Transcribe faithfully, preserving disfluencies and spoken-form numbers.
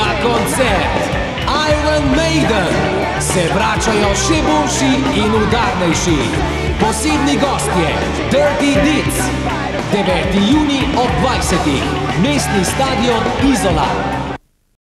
Na koncert Iron Maiden se vračajo še boljši in udarnejši. Posebni gostje Dirty Deeds. deveti junij ob dvajsetih. Mestni stadion Izola.